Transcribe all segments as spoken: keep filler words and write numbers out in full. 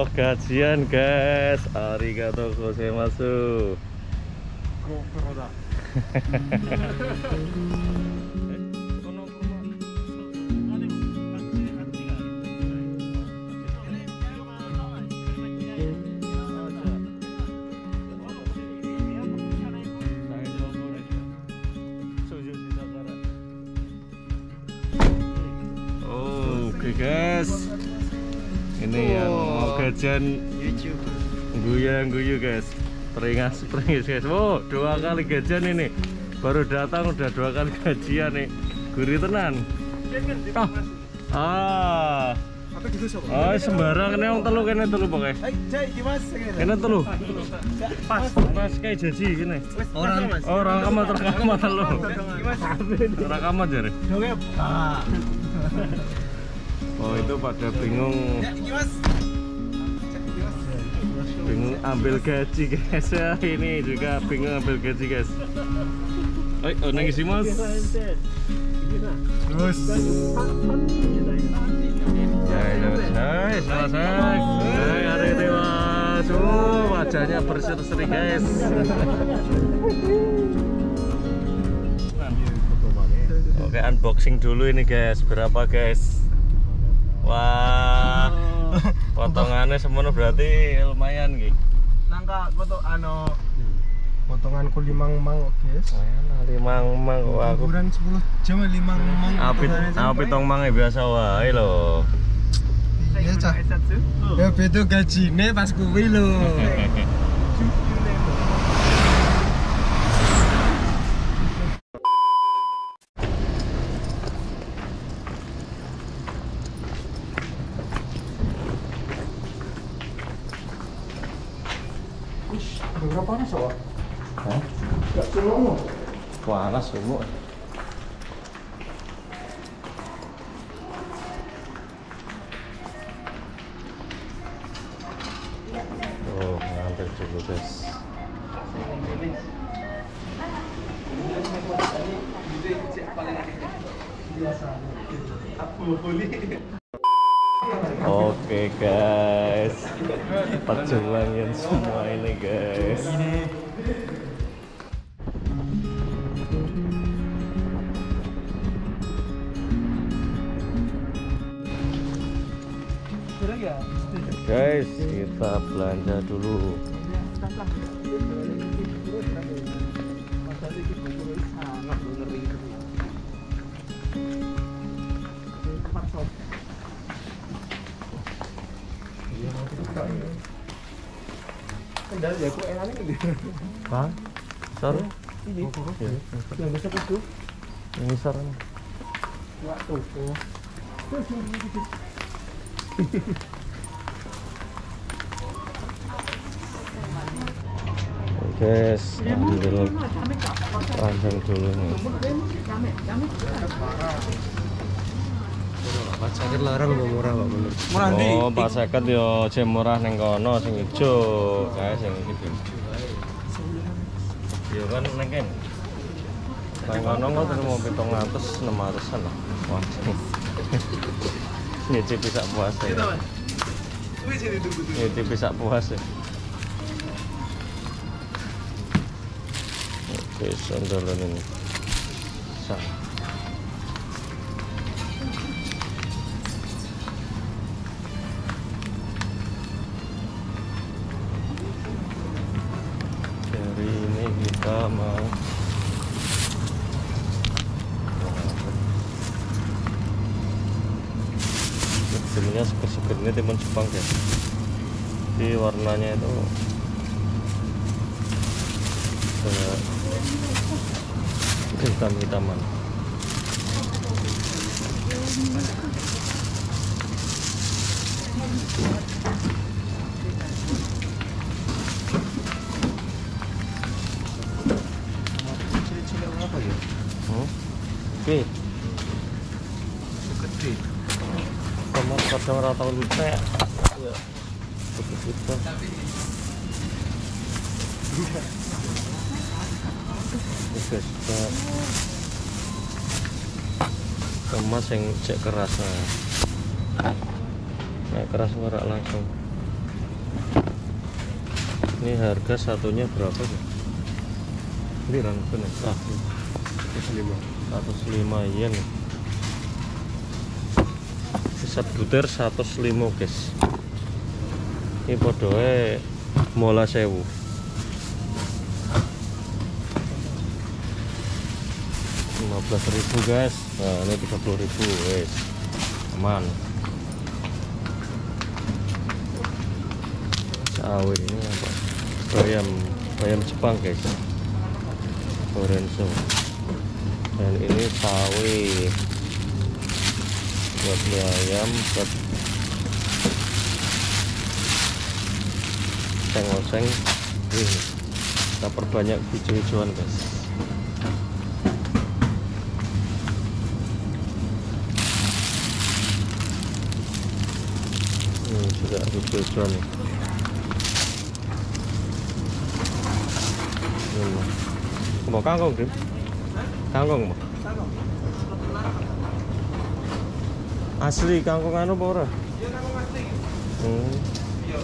Oh, gajian guys. Arigato gozaimasu. GoPro. Oke guys, ini yang mau gajian guya-guyu guys, peringas peringas guys. Wow, dua kali gajian ini, baru datang udah dua kali gajian nih, gurih tenan. Ah, oh sembarang ini yang telu kene telu pokoknya. Kene telu. Pas, pas kayak jaji gini. Orang, orang kamat terkamat telu. Orang kamat jare. Oh itu pada bingung, bingung ambil gaji guys. Ini juga bingung ambil gaji guys. Oi, oh nangis sih mas. Terus. Ya, ya, selesai. Hai, hari ini mas. Oh, wajahnya berseri-seri guys. Oke, unboxing dulu ini guys. Berapa guys? Wah, potongannya semuanya berarti lumayan gitu. Nangka foto ano potonganku limang mang guys. Wah, limang mang wah aku. Ukuran sepuluh jam limang mang. Apit apit tong mange biasa wae lho. Iya cah. Ya beda gajine pas kuwi lho. Berapa panas awak? Hah? Gak sumuk. Panas sumuk. Oh, ngambil dulu guys. Oke guys, perjuangan semua ini guys. Guys, kita belanja dulu. Kendal ya kok enaknya gede. Bang, sorry. Ini. Yang besar itu. Ini saran. Wah, tuh. Guys, ambil panjang dulu nih. Pak Sakit larang mau murah Pak bener. Murah ndi? Oh, Pak Sakit yo jem murah ning kono sing ijo, kae sing iki. Yo kan ning kene. Nang kono kok terima pitung atus enam ratusan lah. Wah. Nyicip bisa puas ya. Nyicip bisa puas ya. Oke, sandalan ini. Sah. Hari ini kita mau sebenarnya seger-seger ini timun Jepang ya. Jadi warnanya itu kayak hitam-hitaman. Cilik-cilik apa ya? Hmm? Oke. Gede. Kamu kadang rata lupa ya. Ya. Begitu. Oke, sudah. Kemas yang cek keras nah. Nah, keras ora langsung. Ini harga satunya berapa ya? Ini kan bener. Ah, seratus lima. seratus lima yen. Set butir seratus lima, guys. Ini podoe mola sewu. lima belas ribu, guys. Nah, ini tiga puluh ribu, guys. Aman. Sawi ini apa? Bayam, bayam Jepang, guys. Lorenzo. Dan ini sawi buat mie ayam, buat oseng-oseng. Ini kita perbanyak hijau-hijauan, guys. Ini juga hijau-hijauan nih. Ini mau kangkung, Dim? Kangkung mau? Asli kangkung anu apa ora? Iya, kangkung asli. Hmm. Iya.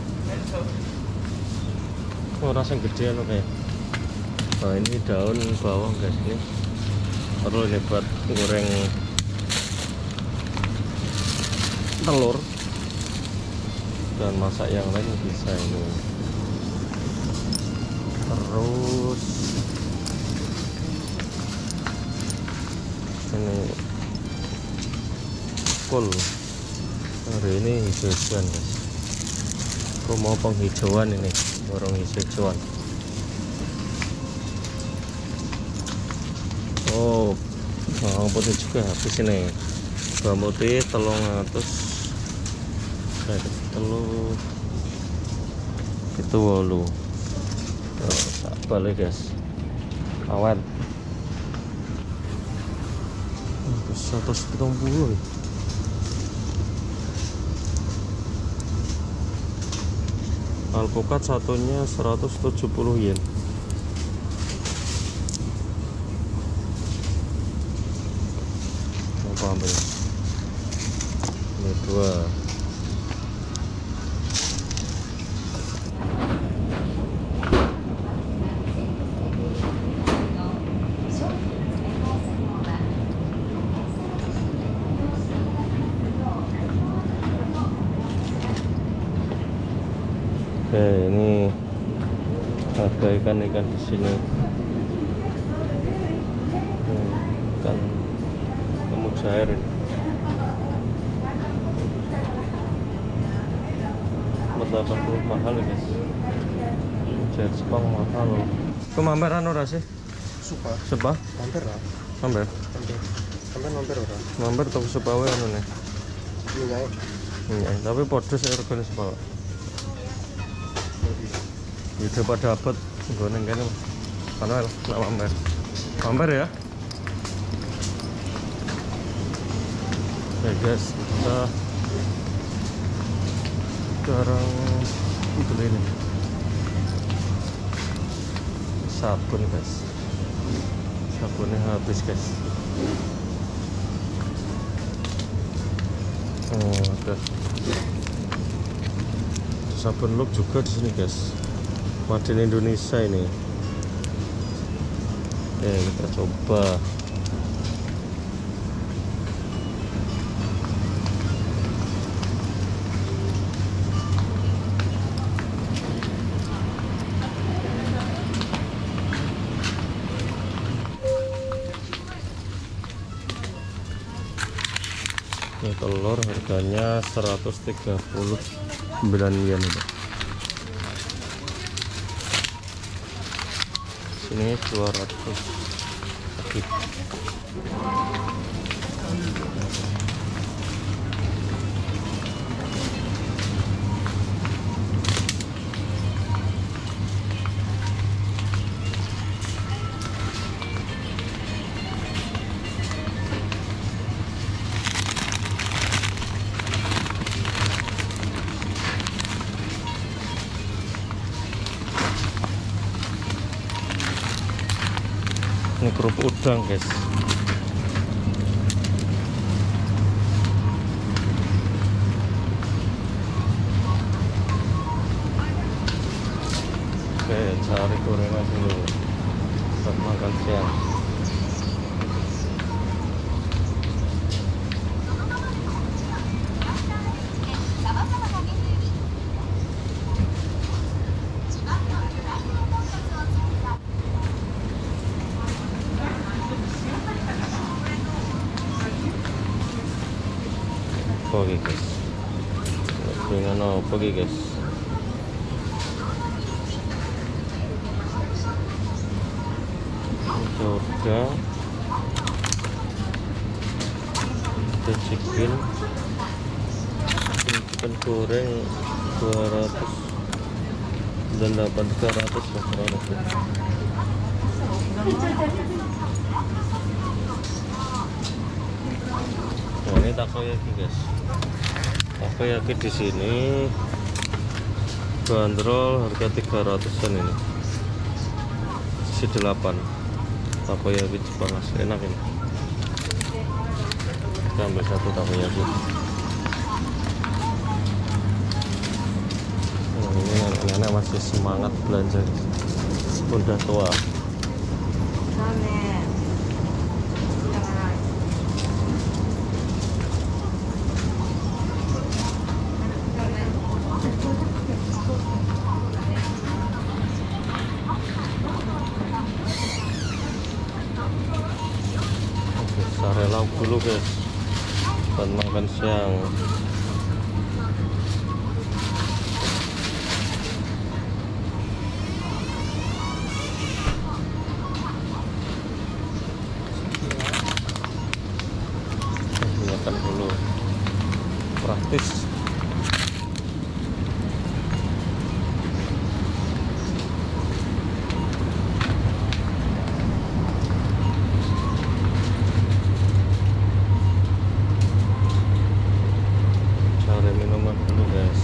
Oh, rasa gede anu kayak. Nah, ini daun bawang, guys. Ini perlu nih buat goreng telur dan masak yang lain bisa ini. Terus ini kol. Hari ini hijauan, guys. Aku mau penghijauan ini, borong hijauan. Oh, bawang putih juga habis ini. Bawang putih telung atus, telur itu wolu. Oh, tak balik, guys. Awan. seratus tujuh puluh. Alpukat satunya seratus tujuh puluh yen. Apa ambil? Ini dua. Oke, ini harga ikan-ikan di sini. Hmm, ikan kemujair ini. delapan puluh mahal ini, guys. Jet Jepang mahal. Kau mampir anu ora sih? Supa. Sepa? Mampir lah. Mampir. Mampir. Sampai mampir ora. Mampir toko sepa wae anu nih. Minyak. Iya, tapi podo sih regane sepa. Itu pada dapat goreng kan Manuel, nak mampir. Mampir ya. Oke, guys, kita sekarang beli ini sabun, guys. Sabunnya habis, guys. Oh, ada sabun look juga di sini, guys. Made in Indonesia ini. Oke, kita coba. Ini telur harganya seratus tiga puluh sembilan yen itu. Sini dua ratus lebih. Ini kerupuk udang, guys. cari gorengan dulu buat makan siang. Oke guys, dengan apa guys? Soda, ada chicken, chicken goreng dua ratus dan delapan tiga ratus ya. Nah, ini takoyaki guys. Takoyaki di sini bandrol harga tiga ratusan ini. Isi delapan. Takoyaki Jepang asli enak ini. Kita ambil satu takoyaki. Nah, ini anak-anak masih semangat belanja. Udah tua. Sare lauk dulu guys buat makan siang. Makan dulu praktis. Minuman dulu guys,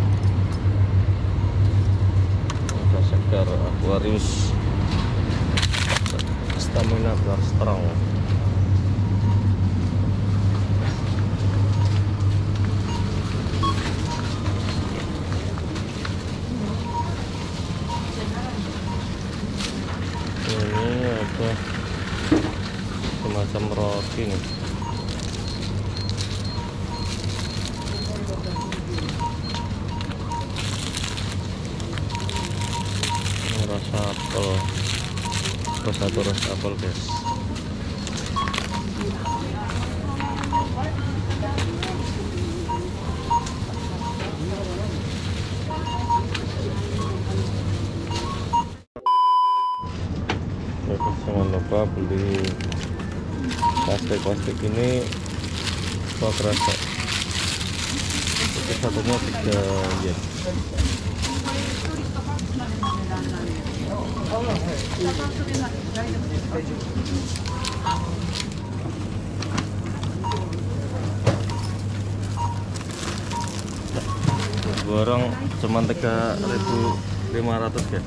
ada segar Aquarius, stamina biar strong. Ini ada semacam roti nih. Rasa apel, satu rasa apel guys. Ya, jangan lupa beli plastik-plastik ini kok kerasa. Itu satunya tiga yen. Borong cuma tiga ribu lima ratus ya.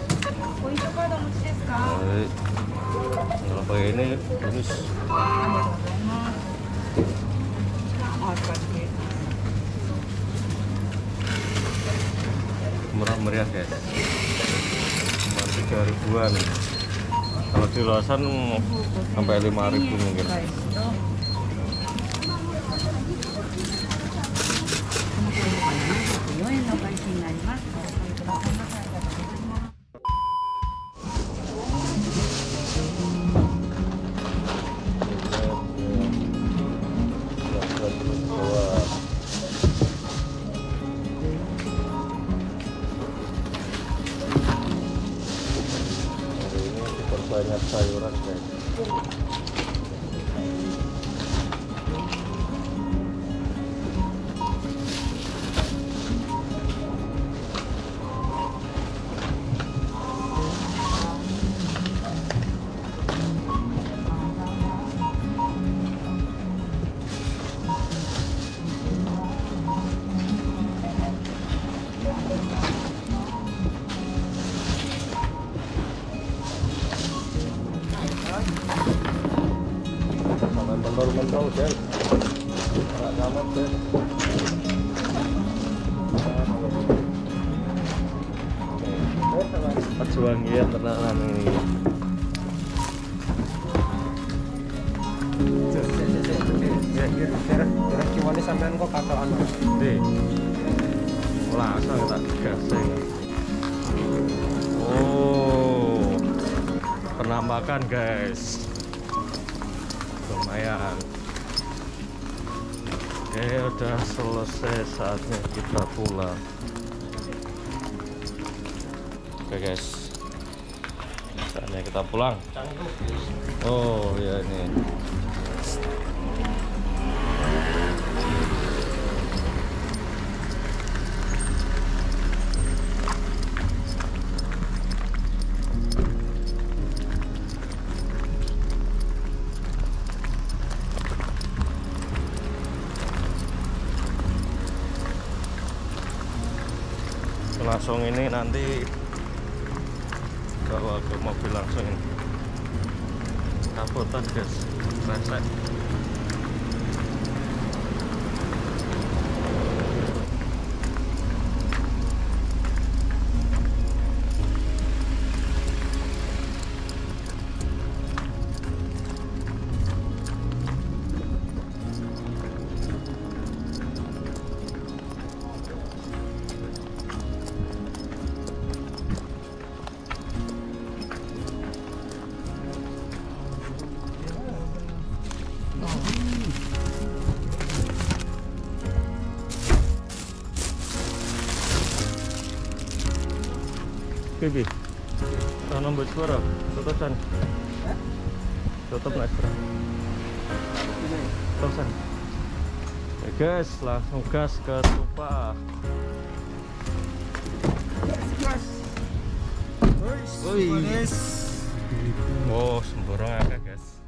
Kalau pakai ini bonus. Murah meriah ya. Cuma tiga ribuan. Kalau di luasan sampai lima ribu mungkin. Banyak sayuran guys. Mentol-mentol guys, nggak kamet guys. Juanggian tenanan ini. Kira kiwane sampean kok katokan. Deh. Langsung tak gasing. Oh. Penampakan, guys. Lumayan. Oke, udah selesai, saatnya kita pulang. Oke guys, saatnya kita pulang. Oh ya ini. Langsung ini nanti bawa ke mobil langsung ini. Kapotan guys, resek. Bibi, tanam buat suara, tutup san, tutup lah suara, tutup san. Oke guys, langsung gas ke Tupa. Woi, oh sembarang ya guys.